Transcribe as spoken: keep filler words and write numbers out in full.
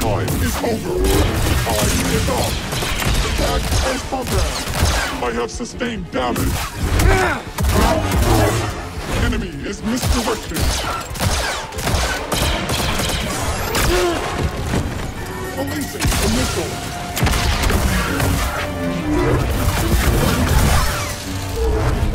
time is over. Time is up. Attack and program. I have sustained damage. Enemy is misdirected. Releasing the missile.